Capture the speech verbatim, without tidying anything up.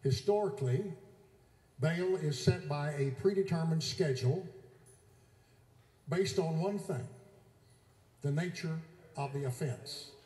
Historically, bail is set by a predetermined schedule based on one thing: the nature of the offense.